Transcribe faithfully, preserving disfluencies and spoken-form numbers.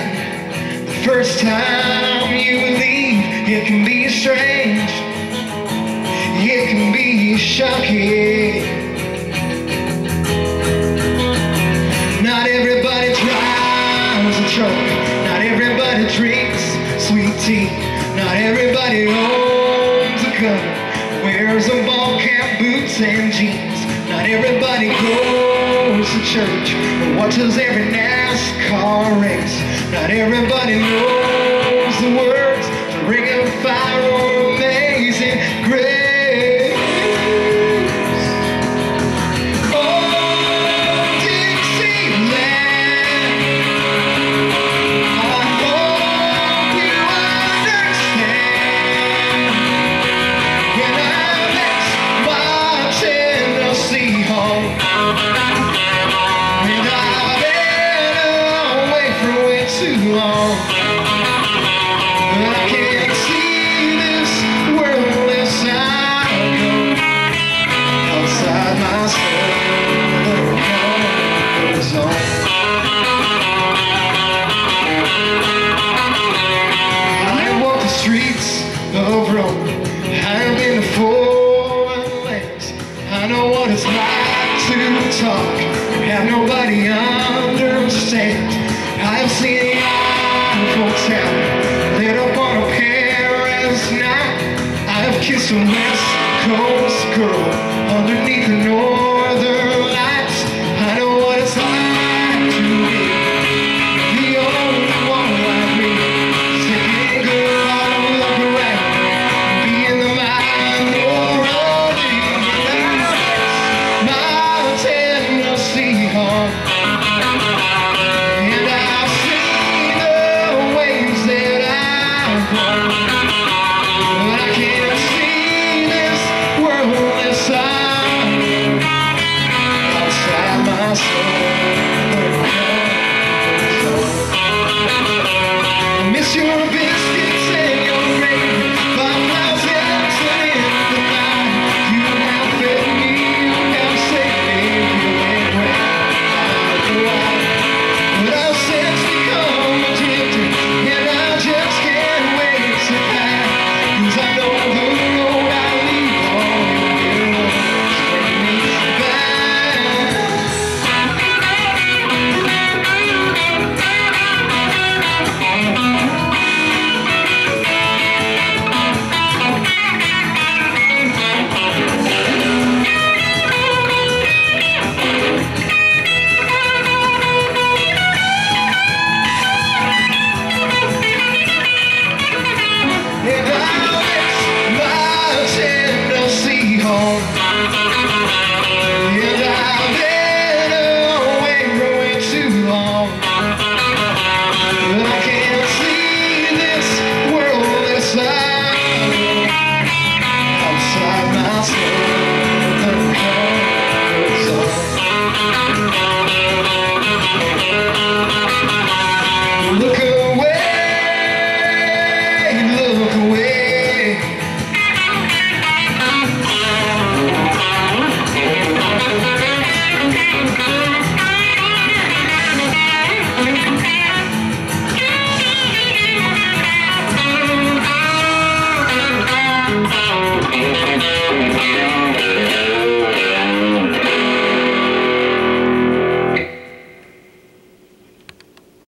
ride. The first time you leave, it can be strange, it can be shocking. Not everybody drives a truck, not everybody drinks sweet tea, not everybody owns a gun, wears a ball cap, boots and jeans. Not everybody goes to church or watches every NASCAR race. Not everybody knows the words to Ring of Fire or Amazing Grace. Oh, Dixieland, I hope you understand. When I'm next watching the sea home, and I've been away for way too long, but I can't see this world unless I go outside myself. The world goes on. I walk the streets of Rome, I've been to foreign lands. I know what it's like to talk, have nobody understand. I've seen the Eiffel Tower lit up on a Paris night. I've kissed a West Coast girl underneath the north